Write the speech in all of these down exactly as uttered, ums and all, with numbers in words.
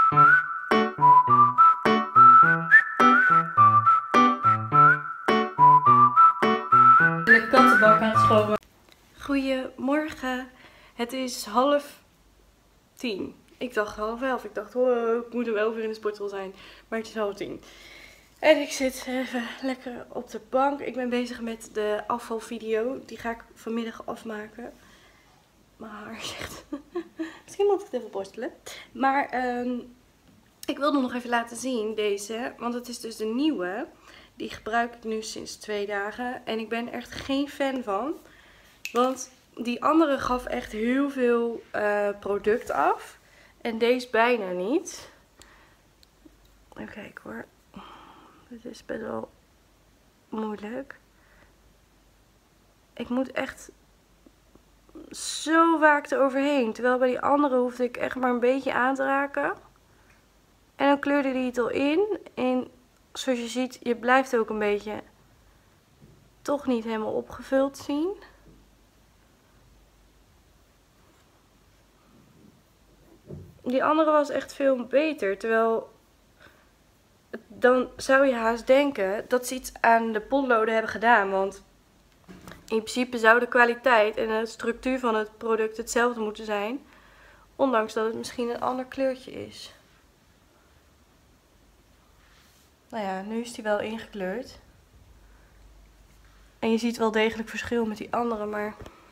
De kattenbak aan het schoven. Goedemorgen. Het is half tien. Ik dacht half elf. Ik dacht, oh, ik moet om elf uur in de sportschool zijn. Maar het is half tien. En ik zit even lekker op de bank. Ik ben bezig met de afvalvideo. Die ga ik vanmiddag afmaken. Mijn haar zegt... Misschien moet ik het even borstelen. Maar um, ik wilde nog even laten zien deze. Want het is dus de nieuwe. Die gebruik ik nu sinds twee dagen. En ik ben er echt geen fan van. Want die andere gaf echt heel veel uh, product af. En deze bijna niet. Even kijken hoor. Dit is best wel moeilijk. Ik moet echt zo vaak eroverheen. Terwijl bij die andere hoefde ik echt maar een beetje aan te raken. En dan kleurde die het al in. En zoals je ziet, je blijft ook een beetje toch niet helemaal opgevuld zien. Die andere was echt veel beter. Terwijl, dan zou je haast denken dat ze iets aan de potloden hebben gedaan. Want in principe zou de kwaliteit en de structuur van het product hetzelfde moeten zijn. Ondanks dat het misschien een ander kleurtje is. Nou ja, nu is die wel ingekleurd. En je ziet wel degelijk verschil met die andere, maar...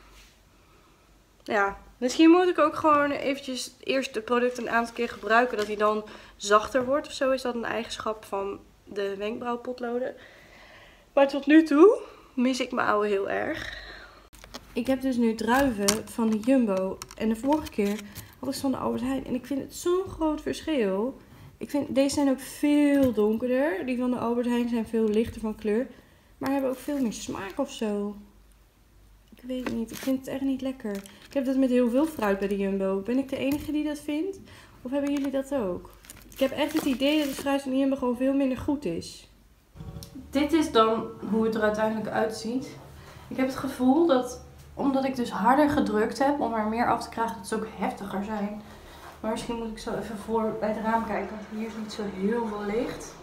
Ja, misschien moet ik ook gewoon eventjes eerst het product een aantal keer gebruiken. Dat hij dan zachter wordt of zo. Is dat een eigenschap van de wenkbrauwpotloden. Maar tot nu toe mis ik mijn oude heel erg. Ik heb dus nu druiven van de Jumbo. En de vorige keer had ik ze van de Albert Heijn. En ik vind het zo'n groot verschil. Ik vind, deze zijn ook veel donkerder. Die van de Albert Heijn zijn veel lichter van kleur. Maar hebben ook veel meer smaak of zo. Ik weet het niet. Ik vind het echt niet lekker. Ik heb dat met heel veel fruit bij de Jumbo. Ben ik de enige die dat vindt? Of hebben jullie dat ook? Ik heb echt het idee dat het fruit van de Jumbo gewoon veel minder goed is. Dit is dan hoe het er uiteindelijk uitziet. Ik heb het gevoel dat, omdat ik dus harder gedrukt heb om er meer af te krijgen, dat ze ook heftiger zijn. Maar misschien moet ik zo even voor bij het raam kijken, want hier is niet zo heel veel licht.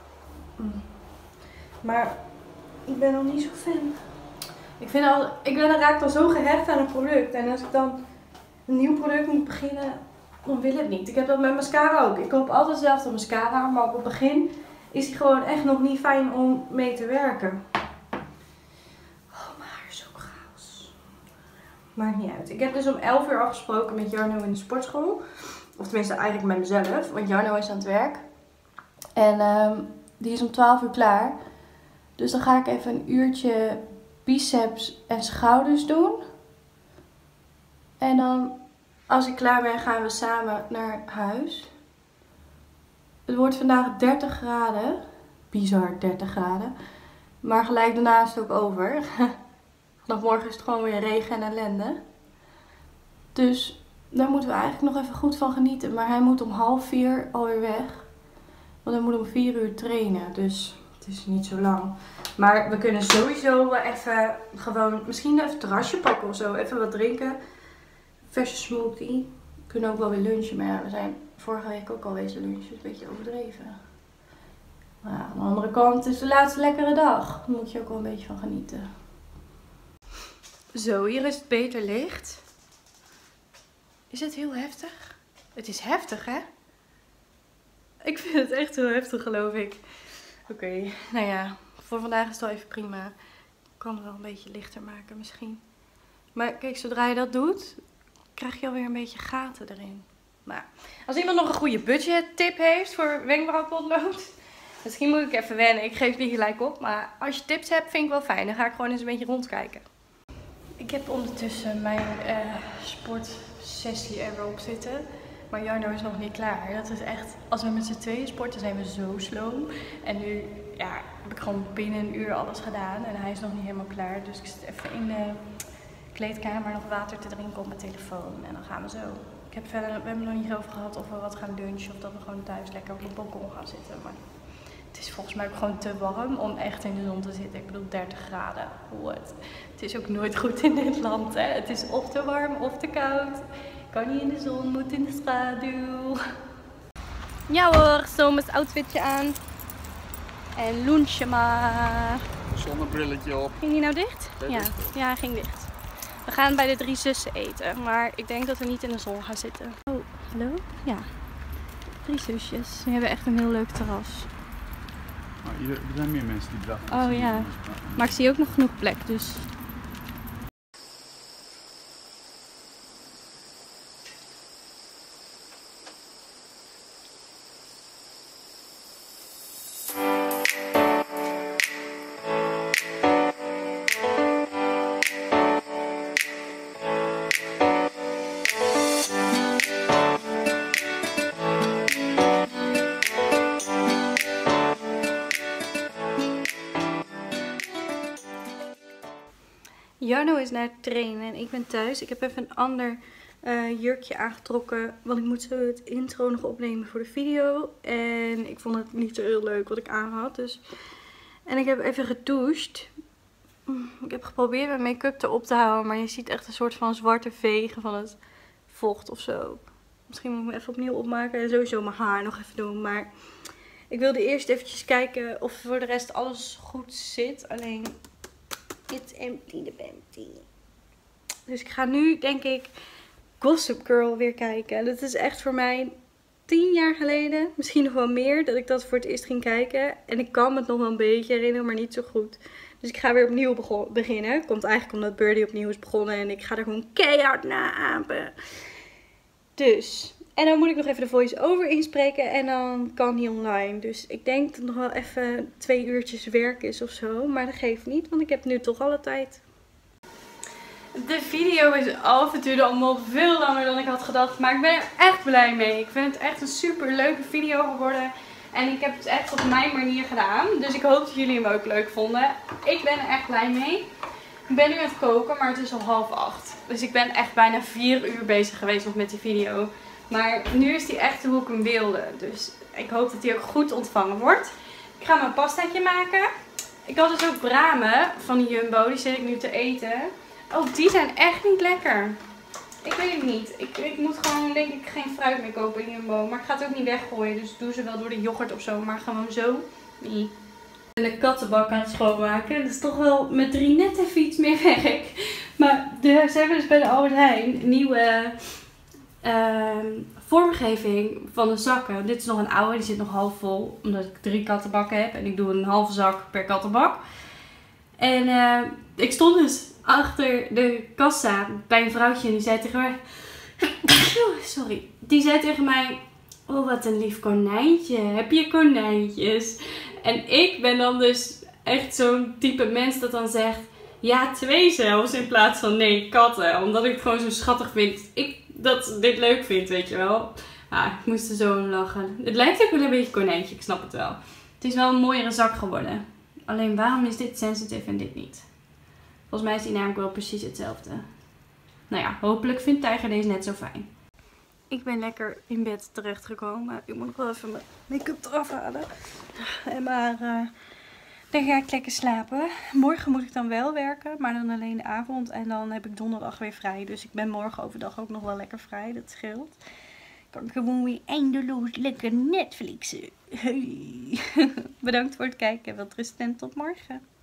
Maar ik ben nog niet zo fan. Ik, vind al, ik ben raak dan zo gehecht aan een product. En als ik dan een nieuw product moet beginnen, dan wil het niet. Ik heb dat met mascara ook. Ik koop altijd dezelfde mascara, maar op het begin is die gewoon echt nog niet fijn om mee te werken. Oh, mijn haar is zo chaos. Maakt niet uit. Ik heb dus om elf uur afgesproken met Jarno in de sportschool. Of tenminste eigenlijk met mezelf, want Jarno is aan het werk. En um, die is om twaalf uur klaar. Dus dan ga ik even een uurtje biceps en schouders doen. En dan, als ik klaar ben, gaan we samen naar huis. Het wordt vandaag dertig graden. Bizar, dertig graden. Maar gelijk daarna is het ook over. Vanaf morgen is het gewoon weer regen en ellende. Dus daar moeten we eigenlijk nog even goed van genieten. Maar hij moet om half vier alweer weg. Want hij moet om vier uur trainen. Dus het is niet zo lang. Maar we kunnen sowieso even gewoon, misschien even een terrasje pakken of zo. Even wat drinken. Verse smoothie. We kunnen ook wel weer lunchen. Maar ja, we zijn vorige week ook al wezen lunchen. Dus een beetje overdreven. Maar ja, aan de andere kant, het is de laatste lekkere dag. Daar moet je ook wel een beetje van genieten. Zo, hier is het beter licht. Is het heel heftig? Het is heftig, hè? Ik vind het echt heel heftig, geloof ik. Oké, okay, nou ja. Voor vandaag is het wel even prima. Ik kan het wel een beetje lichter maken misschien. Maar kijk, zodra je dat doet, krijg je alweer een beetje gaten erin. Maar als iemand nog een goede budget tip heeft voor wenkbrauwpotlood. Misschien moet ik even wennen. Ik geef niet gelijk op. Maar als je tips hebt, vind ik wel fijn. Dan ga ik gewoon eens een beetje rondkijken. Ik heb ondertussen mijn uh, sportsessie er weer op zitten. Maar Jarno is nog niet klaar. Dat is echt, als we met z'n tweeën sporten zijn we zo sloom. En nu ja, heb ik gewoon binnen een uur alles gedaan. En hij is nog niet helemaal klaar. Dus ik zit even in de kleedkamer nog water te drinken op mijn telefoon. En dan gaan we zo. Ik heb verder, we hebben het nog niet over gehad of we wat gaan lunchen. Of dat we gewoon thuis lekker op het balkon gaan zitten. Maar het is volgens mij ook gewoon te warm om echt in de zon te zitten. Ik bedoel dertig graden. What? Het is ook nooit goed in dit land. Hè? Het is of te warm of te koud. Kan niet in de zon, moet in de schaduw. Ja hoor, zomers outfitje aan. En lunchen maar. Zonnebrilletje op. Ging die nou dicht? Ja, ja, hij ging dicht. We gaan bij de drie zussen eten, maar ik denk dat we niet in de zon gaan zitten. Oh, hallo? Ja. Drie zusjes. We hebben echt een heel leuk terras. Nou, er zijn meer mensen die bedachten. Oh ja. Maar ik zie ook nog genoeg plek, dus... Jarno is naar het trainen en ik ben thuis. Ik heb even een ander uh, jurkje aangetrokken. Want ik moet zo het intro nog opnemen voor de video. En ik vond het niet zo heel leuk wat ik aan had. Dus... En ik heb even gedoucht. Ik heb geprobeerd mijn make-up erop te houden. Maar je ziet echt een soort van zwarte vegen van het vocht of zo. Misschien moet ik me even opnieuw opmaken. En sowieso mijn haar nog even doen. Maar ik wilde eerst eventjes kijken of voor de rest alles goed zit. Alleen... It's empty, the empty. Dus ik ga nu, denk ik, Gossip Girl weer kijken. Dat is echt voor mij tien jaar geleden, misschien nog wel meer, dat ik dat voor het eerst ging kijken. En ik kan me het nog wel een beetje herinneren, maar niet zo goed. Dus ik ga weer opnieuw beginnen. Komt eigenlijk omdat Birdie opnieuw is begonnen en ik ga er gewoon keihard na apen. Dus... En dan moet ik nog even de voice-over inspreken en dan kan hij online. Dus ik denk dat het nog wel even twee uurtjes werk is of zo. Maar dat geeft niet, want ik heb nu toch alle tijd. De video is af. Het duurde allemaal veel langer dan ik had gedacht. Maar ik ben er echt blij mee. Ik vind het echt een super leuke video geworden. En ik heb het echt op mijn manier gedaan. Dus ik hoop dat jullie hem ook leuk vonden. Ik ben er echt blij mee. Ik ben nu aan het koken, maar het is al half acht. Dus ik ben echt bijna vier uur bezig geweest nog met die video. Maar nu is die echt hoe ik hem wilde. Dus ik hoop dat die ook goed ontvangen wordt. Ik ga mijn pastaatje maken. Ik had dus ook bramen van de Jumbo. Die zit ik nu te eten. Oh, die zijn echt niet lekker. Ik weet het niet. Ik, ik moet gewoon denk ik geen fruit meer kopen in Jumbo. Maar ik ga het ook niet weggooien. Dus ik doe ze wel door de yoghurt of zo. Maar gewoon zo. Nee. En de kattenbak aan het schoonmaken. Dat is toch wel met drie net even iets meer werk. Maar de, ze hebben dus bij de Albert Heijn nieuwe... Uh, vormgeving van de zakken. Dit is nog een oude, die zit nog half vol. Omdat ik drie kattenbakken heb. En ik doe een halve zak per kattenbak. En uh, ik stond dus achter de kassa bij een vrouwtje. En die zei tegen mij... Sorry. Die zei tegen mij... Oh, wat een lief konijntje. Heb je konijntjes? En ik ben dan dus echt zo'n type mens dat dan zegt... Ja, twee zelfs. In plaats van nee, katten. Omdat ik het gewoon zo schattig vind. Ik... dat dit leuk vindt, weet je wel. Ah, ik moest er zo om lachen. Het lijkt ook wel een beetje konijntje, ik snap het wel. Het is wel een mooiere zak geworden. Alleen waarom is dit sensitive en dit niet? Volgens mij is die namelijk wel precies hetzelfde. Nou ja, hopelijk vindt Tijger deze net zo fijn. Ik ben lekker in bed terechtgekomen. Ik moet nog wel even mijn make-up eraf halen. En maar... Uh... Dan ga ik lekker slapen. Morgen moet ik dan wel werken, maar dan alleen de avond. En dan heb ik donderdag weer vrij. Dus ik ben morgen overdag ook nog wel lekker vrij. Dat scheelt. Ik kan gewoon weer eindeloos lekker Netflixen. Bedankt voor het kijken. Wel rust en tot morgen.